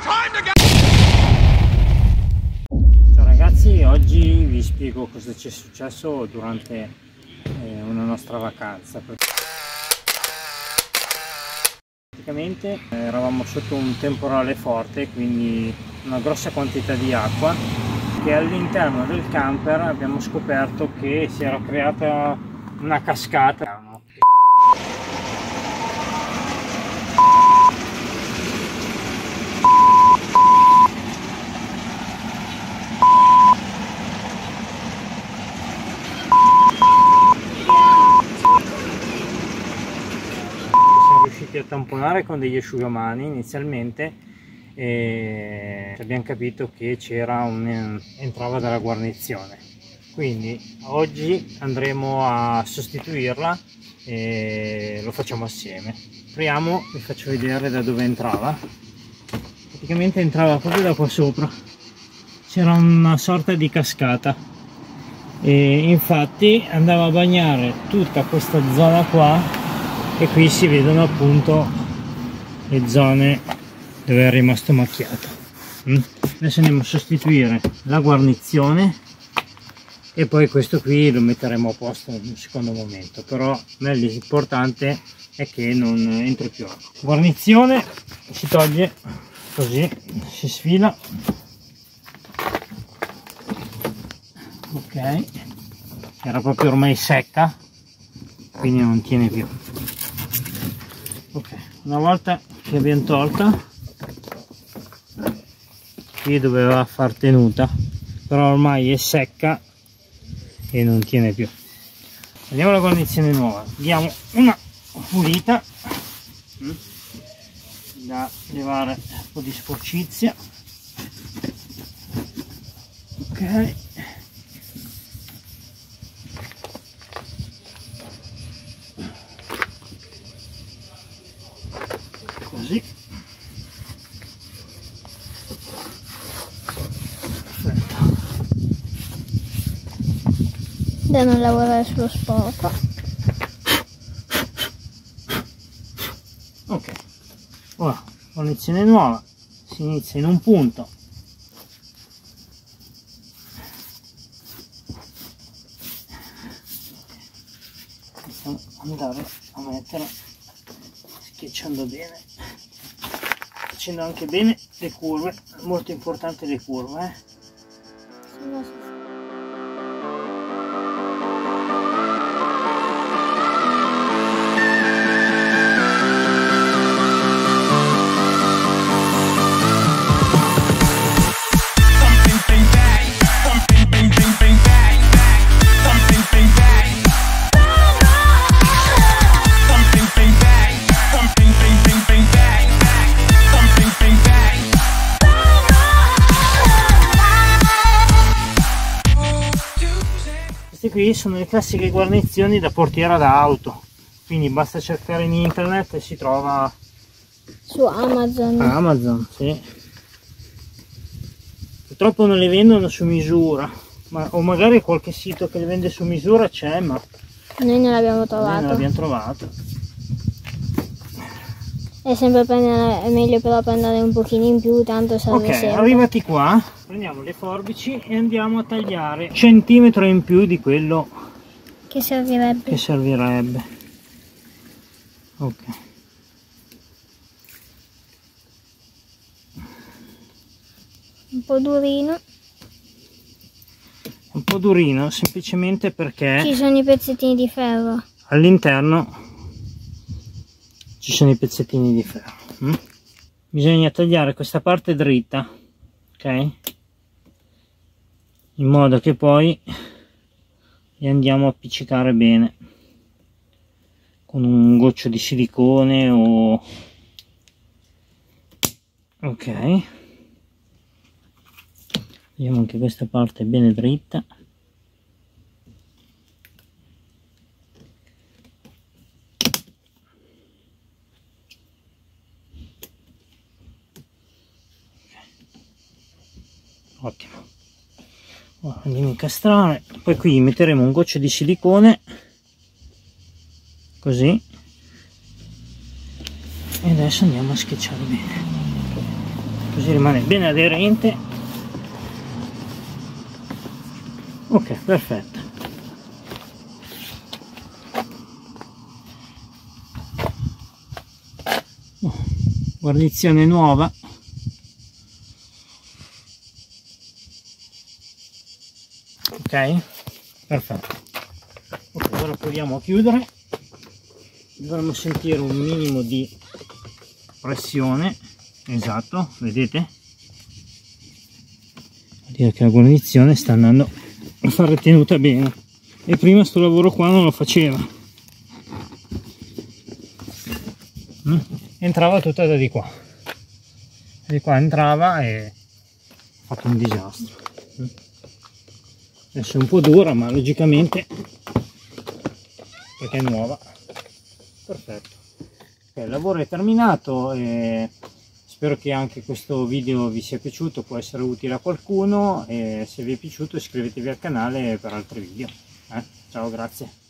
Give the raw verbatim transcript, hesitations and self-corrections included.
Ciao ragazzi, oggi vi spiego cosa ci è successo durante eh, una nostra vacanza. Praticamente eh, eravamo sotto un temporale forte, quindi una grossa quantità di acqua, che all'interno del camper abbiamo scoperto che si era creata una cascata. A tamponare con degli asciugamani inizialmente, e abbiamo capito che c'era un entrava dalla guarnizione, quindi oggi andremo a sostituirla e lo facciamo assieme. Apriamo, vi faccio vedere da dove entrava. Praticamente entrava proprio da qua sopra, c'era una sorta di cascata e infatti andava a bagnare tutta questa zona qua, e qui si vedono appunto le zone dove è rimasto macchiato. Adesso andiamo a sostituire la guarnizione e poi questo qui lo metteremo a posto in un secondo momento, però a me l'importante è che non entri più acqua. Guarnizione si toglie così, si sfila, ok, era proprio ormai secca, quindi non tiene più. Ok, una volta che abbiamo tolta, qui doveva far tenuta, però ormai è secca e non tiene più. Andiamo alla guarnizione nuova, diamo una pulita da levare un po' di sporcizia. Ok, così, perfetto. Da non lavorare sullo sporco. Ok, ora guarnizione nuova, si inizia in un punto, possiamo andare a mettere schiacciando bene, facendo anche bene le curve, molto importante le curve, eh? Queste qui sono le classiche guarnizioni da portiera d'auto, quindi basta cercare in internet e si trova su Amazon. Amazon, sì. Purtroppo non le vendono su misura, ma, o magari qualche sito che le vende su misura c'è, ma noi non l'abbiamo trovato. Noi non l'abbiamo trovato. È sempre prendere, è meglio però prendere un pochino in più, tanto serve Ok, sempre. arrivati qua, prendiamo le forbici e andiamo a tagliare un centimetro in più di quello che servirebbe. Che servirebbe. Ok. Un po' durino. Un po' durino, semplicemente perché ci sono i pezzettini di ferro. All'interno ci sono i pezzettini di ferro. Mm? Bisogna tagliare questa parte dritta, ok? In modo che poi li andiamo a appiccicare bene con un goccio di silicone o ok. Vediamo anche questa parte è bene dritta. Ottimo. Ora andiamo a incastrare, poi qui metteremo un goccio di silicone così e adesso andiamo a schiacciare bene. così rimane bene aderente. Ok, perfetto. Guarnizione nuova. Ok, perfetto. Ok, ora proviamo a chiudere. Dovremmo sentire un minimo di pressione. Esatto, vedete? Vuol dire che la guarnizione sta andando a fare tenuta bene, e prima sto lavoro qua non lo faceva. Mm? Entrava tutta da di qua, di qua entrava e ha fatto un disastro. Mm? Adesso è un po' dura, ma logicamente perché è nuova. Perfetto. Ok, il lavoro è terminato e spero che anche questo video vi sia piaciuto, può essere utile a qualcuno, e se vi è piaciuto iscrivetevi al canale per altri video. Eh? Ciao, grazie.